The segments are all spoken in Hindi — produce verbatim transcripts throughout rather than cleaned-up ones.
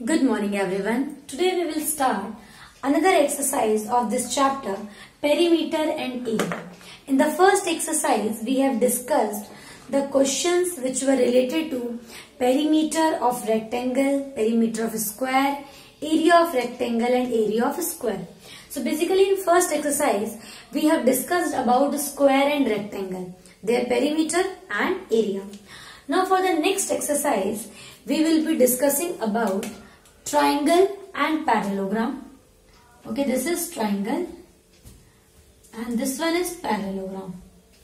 Good morning everyone. Today we will start another exercise of this chapter, perimeter and area. In the first exercise we have discussed the questions which were related to perimeter of rectangle, perimeter of square, area of rectangle and area of square. So basically in first exercise we have discussed about square and rectangle, their perimeter and area. Now for the next exercise we will be discussing about triangle and parallelogram. Okay, this is triangle and this one is parallelogram.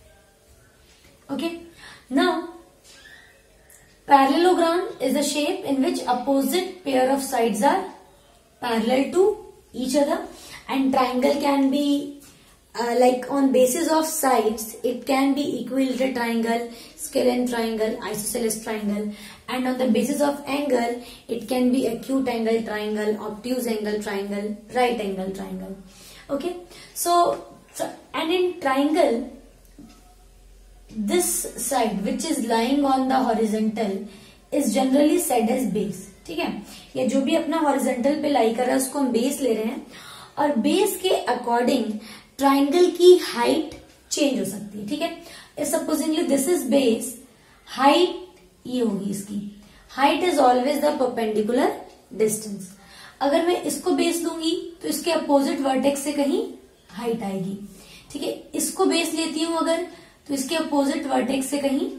Okay, now parallelogram is a shape in which opposite pair of sides are parallel to each other, and triangle can be uh, like on basis of sides it can be equilateral triangle, scalene triangle, isosceles triangle, and on the basis of angle it can be acute angle triangle, obtuse angle triangle, right angle triangle. Okay, so and in triangle this side which is lying on the horizontal is generally said as base. ठीक है, ये जो भी अपना horizontal पे लाई कर रहा है उसको हम base ले रहे हैं, और base के according triangle की height change हो सकती है. ठीक है, supposingly this is base, height ये होगी इसकी. Height is always the perpendicular distance. अगर मैं इसको base लूंगी तो इसके opposite vertex से कहीं height आएगी. ठीक है, इसको base लेती हूं अगर तो इसके opposite vertex से कहीं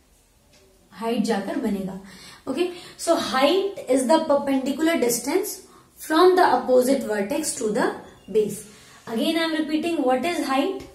height जाकर बनेगा. Okay, so height is the perpendicular distance from the opposite vertex to the base. Again I am repeating, what is height?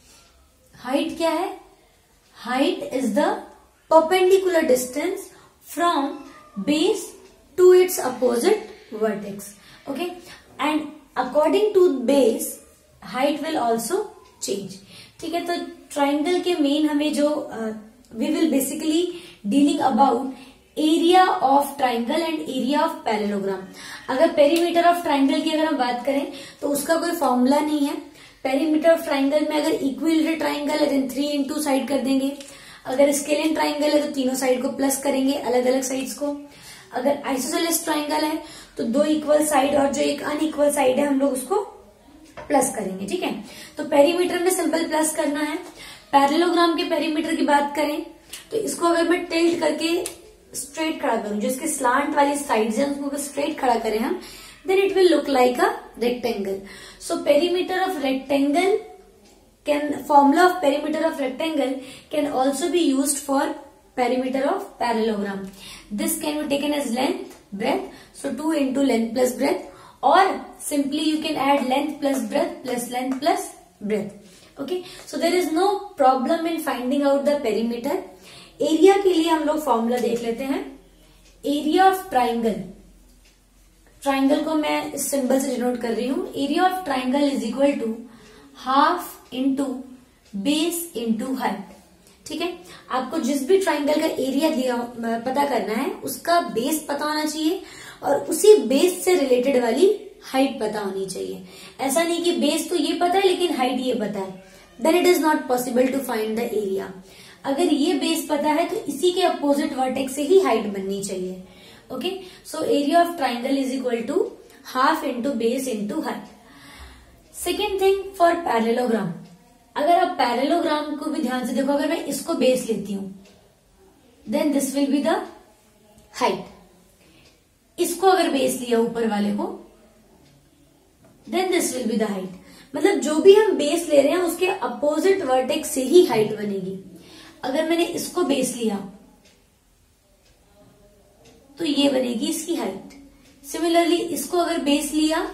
Height क्या है? Height is the perpendicular distance from base to its opposite vertex. Okay, and according to base height will also change. ठीक है, तो triangle के main हमें जो uh, we will basically dealing about area of triangle and area of parallelogram. अगर perimeter of triangle की अगर हम बात करें तो उसका कोई फॉर्मूला नहीं है. perimeter of triangle में अगर equilateral triangle है then थ्री इंटू साइड कर देंगे. अगर स्केलेन ट्राइंगल है तो तीनों साइड को प्लस करेंगे, अलग अलग साइड्स को. अगर आइसोसेलेस ट्राइंगल है तो दो इक्वल साइड और जो एक अनइक्वल साइड है हम लोग उसको प्लस करेंगे. ठीक है, तो पेरीमीटर में सिंपल प्लस करना है. पैरेललोग्राम के पेरीमीटर की बात करें तो इसको अगर मैं टिल्ट करके स्ट्रेट खड़ा करूं, जो इसके स्लांट वाली साइड्स है उसको स्ट्रेट खड़ा करें हम, then it will look like a rectangle. So perimeter of rectangle can formula of perimeter of rectangle can also be used for perimeter of parallelogram. This can be taken as length, breadth, so two into length plus breadth, or simply you can add length plus breadth plus length plus breadth. Okay, so there is no problem in finding out the perimeter. Area के लिए हम लोग formula देख लेते हैं. Area of triangle, triangle को मैं इस symbol से denote कर रही हूँ. Area of triangle is equal to half into base into height. ठीक है, आपको जिस भी ट्राइंगल का एरिया दिया पता करना है उसका बेस पता होना चाहिए और उसी बेस से रिलेटेड वाली हाइट पता होनी चाहिए. ऐसा नहीं कि बेस तो ये पता है लेकिन हाइट ये पता है, then it is not possible to find the area. अगर ये बेस पता है तो इसी के अपोजिट वर्टेक्स से ही हाइट बननी चाहिए. Okay, so area of triangle is equal to half into base into height. Second thing for parallelogram, अगर आप पैरेललोग्राम को भी ध्यान से देखो, अगर मैं इसको बेस लेती हूं then this will be the height. इसको अगर बेस लिया ऊपर वाले को then this will be the height. मतलब जो भी हम बेस ले रहे हैं उसके अपोजिट वर्टेक्स से ही हाइट बनेगी. अगर मैंने इसको बेस लिया तो ये बनेगी इसकी हाइट. सिमिलरली इसको अगर बेस लिया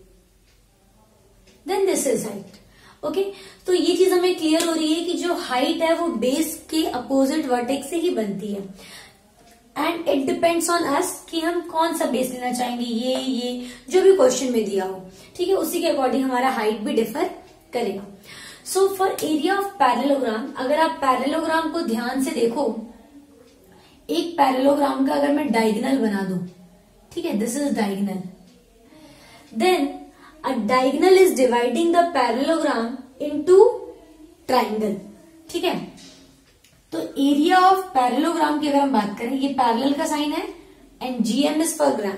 then this is height. Okay, तो ये चीज हमें क्लियर हो रही है कि जो हाइट है वो बेस के अपोजिट वर्टेक्स से ही बनती है. And it depends on us कि हम कौन सा बेस लेना चाहेंगे, ये ये जो भी क्वेश्चन में दिया हो. ठीक है, उसी के अकॉर्डिंग हमारा हाइट भी डिफर करेगा. So for area of parallelogram, अगर आप पैरेललोग्राम को ध्यान से देखो, एक पैरेललोग्राम का अगर मैं डायगोनल बना दूं, ठीक है, this is diagonal, then a diagonal is dividing the parallelogram into triangle. ठीक है, तो एरिया ऑफ पैरेललोग्राम की अगर हम बात करें, ये पैरेलल का साइन है एंड जीएम इज पर ग्राम.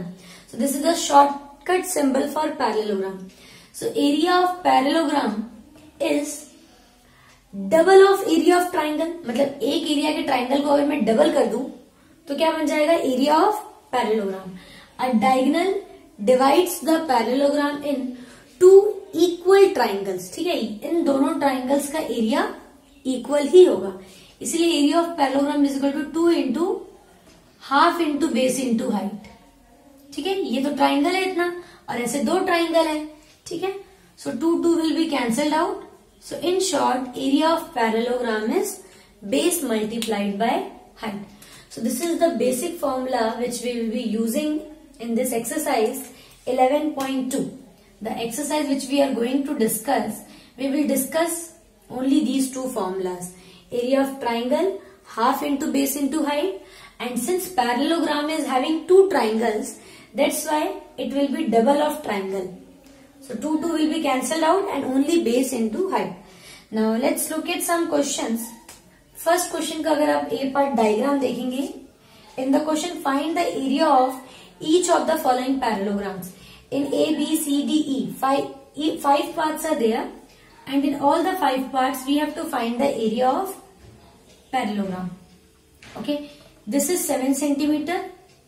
So this is the shortcut symbol for parallelogram. So area of parallelogram is double of area of triangle. मतलब एक एरिया के ट्राइंगल को अगर मैं डबल कर दूं तो क्या बन जाएगा, area of parallelogram. A diagonal divides the parallelogram in two equal triangles. ठीक है, इन दोनों ट्राइंगल्स का एरिया इक्वल ही होगा, इसलिए area of parallelogram is equal to two into half into base into height. ठीक है, ये तो ट्राइंगल है इतना और ऐसे दो ट्राइंगल है. ठीक है, so two two will be cancelled out. So in short area of parallelogram is base multiplied by height. So this is the basic formula which we will be using in this exercise eleven point two. The exercise which we are going to discuss, we will discuss only these two formulas. Area of triangle, half into base into height, and since parallelogram is having two triangles, that's why it will be double of triangle. So two two will be cancelled out and only base into height. Now let's look at some questions. First question का अगर आप ए पार्ट डायग्राम देखेंगे, in the question find the area of each of the following parallelograms. In A B C D E five five parts are there and in all the five parts we have to find the area of parallelogram. Okay, this is seven centimetre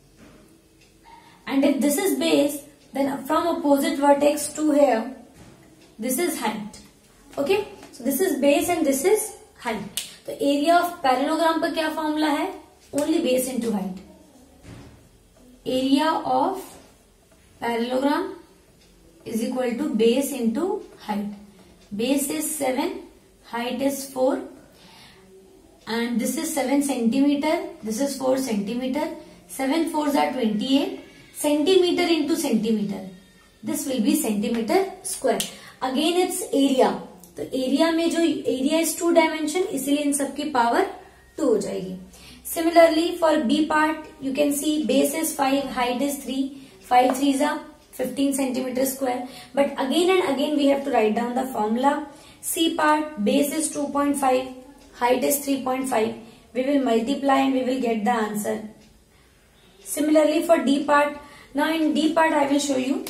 and if this is base then from opposite vertex to here this is height. Okay, so this is base and this is height. तो एरिया ऑफ पैरेललोग्राम का क्या फॉर्मूला है, only base into height. Area of parallelogram is equal to base into height. Base is seven, height is four and this is seven centimetre, this is four centimetre. Seven four are twenty eight centimetre into centimetre, this will be centimetre square. Again it's area, तो एरिया में जो एरिया इज टू डायमेंशन, इसीलिए इन सबकी पावर टू हो जाएगी. Similarly for B part you can see base is five, height is three, five three जा fifteen centimetre square. But again and again we have to write down the formula. C part base is two point five, height is three point five. We will multiply and we will get the answer. Similarly for D part, now in D part I will show you.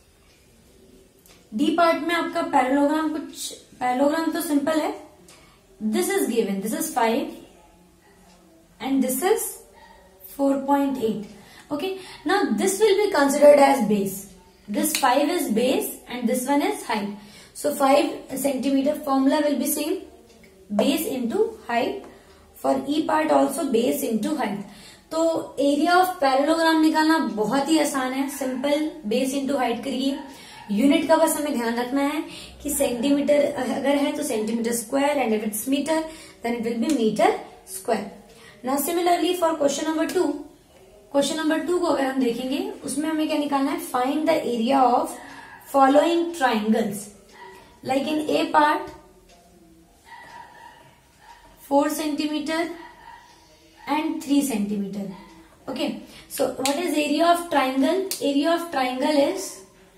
D part में आपका पैरेललोग्राम कुछ पैरेललोग्राम तो सिंपल है. This is given, this is five and this is four point eight. Okay, now this will be considered as base. This five is base and this one is height. So five centimetre formula will be same, base into height. For E part also base into height. तो एरिया ऑफ पैरेललोग्राम निकालना बहुत ही आसान है, सिंपल. बेस इंटू हाइट करिए. यूनिट का बस हमें ध्यान रखना है कि सेंटीमीटर अगर है तो centimetre square and if it's metre then it will be metre square. Now similarly for question number two, question number two को अगर हम देखेंगे उसमें हमें क्या निकालना है, find the area of following triangles. Like in A part four centimetre and three centimetre. Okay, so what is area of triangle? Area of triangle is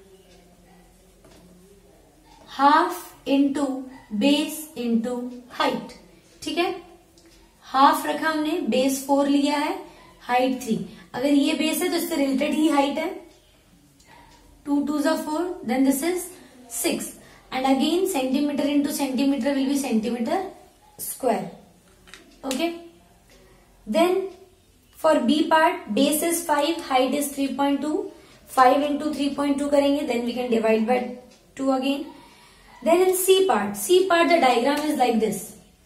half into base into height. ठीक है, हाफ रखा हमने, बेस फोर लिया है, हाइट थ्री. अगर ये बेस है तो इससे रिलेटेड ही हाइट है. टू टू जा four, then this is six and again centimetre into centimetre will be centimetre square. Okay, then for B part base is five, height is three point two. Five into three point two करेंगे then we can divide by two again. Then in C part, C part the diagram is like this.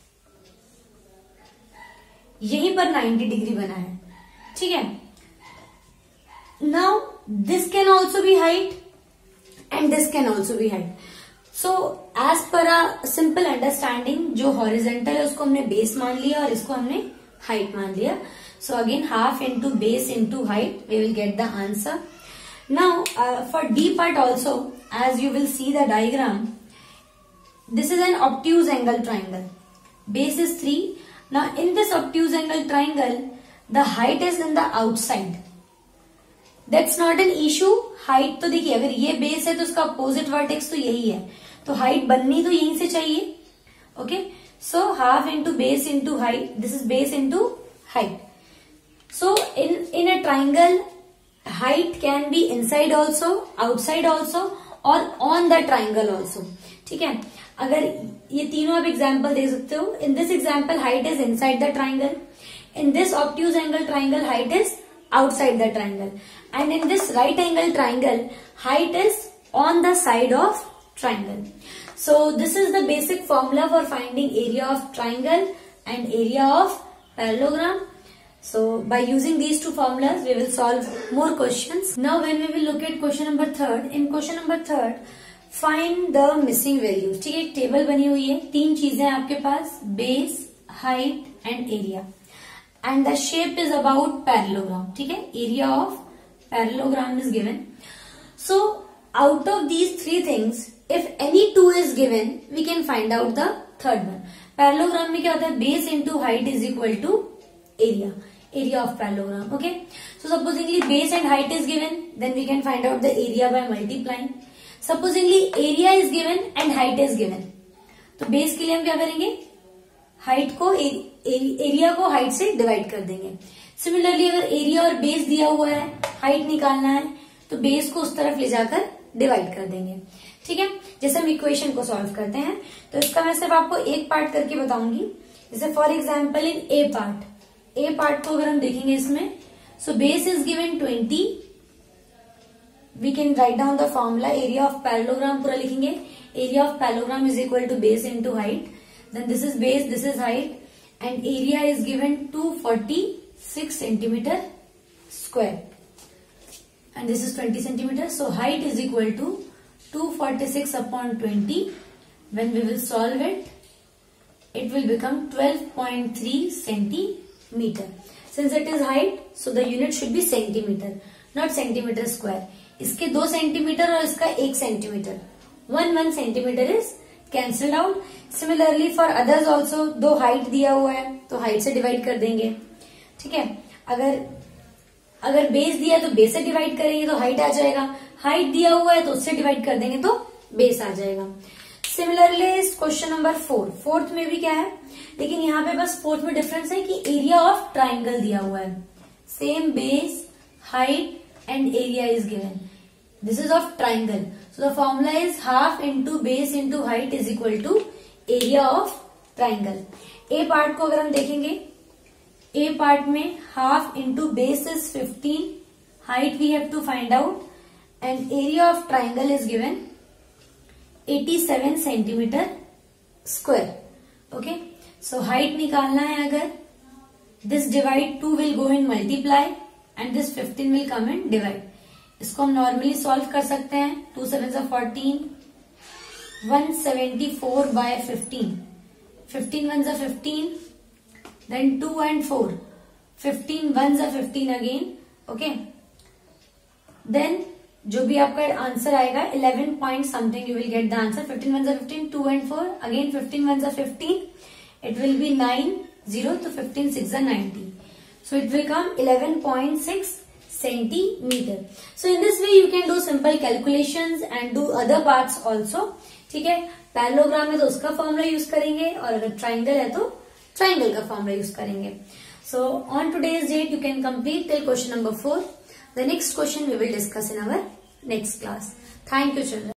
यहीं पर नाइंटी डिग्री बना है. ठीक है, now this can also be height and this can also be height. So as per a simple understanding, जो horizontal है उसको हमने base मान लिया और इसको हमने height मान लिया. So again half into base into height, we will get the answer. Now uh, for D part also, as you will see the diagram, this is an obtuse angle triangle. Base is three. Now in this obtuse angle triangle, the height is in the outside. That's not an issue. Height तो देखिए अगर ये base है तो उसका opposite vertex तो यही है, तो height बननी तो यहीं से चाहिए. Okay, so half into base into height. This is base into height. So in in a triangle height can be inside also, outside also और ऑन द ट्राइंगल ऑल्सो। ठीक है, अगर ये तीनों आप एग्जाम्पल दे सकते हो। In this example height is inside the triangle, in this obtuse angle triangle height is outside the triangle, and in this right angle triangle height is on the side of triangle. So this is the basic formula for finding area of triangle and area of parallelogram. So by using these two formulas we will solve more questions. Now when we will look at question number third, in question number third find the missing values. ठीक है, एक टेबल बनी हुई है, तीन चीजें आपके पास, base, height and area, and the shape is about parallelogram. ठीक है, area of parallelogram is given. So out of these three things, if any two is given, we can find out the third one. Parallelogram में क्या होता है, base into height is equal to area, area of parallelogram. Okay, so supposingly base and height is given, then we can find out the area by multiplying. Supposingly area is given and height is given, तो base के लिए हम क्या करेंगे, हाइट को एरिया को हाइट से डिवाइड कर देंगे। सिमिलरली अगर एरिया और बेस दिया हुआ है, हाइट निकालना है, तो बेस को उस तरफ ले जाकर डिवाइड कर देंगे। ठीक है, जैसे हम इक्वेशन को सॉल्व करते हैं तो इसका मैं सिर्फ आपको एक पार्ट करके बताऊंगी। जैसे for example in A part, A part को अगर हम देखेंगे इसमें, so base is given twenty, we can write down the formula, area of parallelogram पूरा लिखेंगे, area of parallelogram is equal to base into height, then this is base, this is height, and area is given two forty-six centimeter square, and this is twenty centimeters. So height is equal to two forty-six upon twenty. When we will solve it, it will become twelve point three centimeter. Since it is height, so the unit should be centimeter, not centimeter square. इसके दो सेंटीमीटर और इसका एक centimetre, one one centimetre is cancelled out. Similarly for others also, दो हाइट दिया हुआ है तो हाइट से डिवाइड कर देंगे। ठीक है, अगर अगर बेस दिया तो बेस से डिवाइड करेंगे तो हाइट आ जाएगा, हाइट दिया हुआ है तो उससे डिवाइड कर देंगे तो बेस आ जाएगा। Similarly question number four, fourth में भी क्या है, लेकिन यहाँ पे बस फोर्थ में डिफरेंस है कि एरिया ऑफ ट्राइंगल दिया हुआ है, same base, height and area is given. This is of triangle. So the formula is half into base into height is equal to area of triangle. A part को अगर हम देखेंगे, A part में half into base is fifteen, height we have to find out, and area of triangle is given eighty-seven centimeter square. Okay, so height निकालना है, अगर this divide two will go in multiply and this fifteen will come in divide. इसको हम नॉर्मली सॉल्व कर सकते हैं, टू सेवन जा fourteen, one seventy four by fifteen, fifteen one जा fifteen, then two and four, fifteen one जा फिफ्टीन अगेन। ओके, देन जो भी आपका आंसर आएगा eleven point something you will get the answer, fifteen one जा fifteen, two and four again, fifteen one जा fifteen, it will be nine zero, तो फिफ्टीन सिक्स जा ninety, so it will come eleven point six centimeter. So in this way you can do simple calculations and do other parts also. ठीक है, पैरेललोग्राम है तो उसका फॉर्मूला यूज करेंगे, और अगर ट्राइंगल है तो ट्राइंगल का फॉर्मूला यूज करेंगे। So on today's date you can complete till question number four. The next question we will discuss in our next class. Thank you children.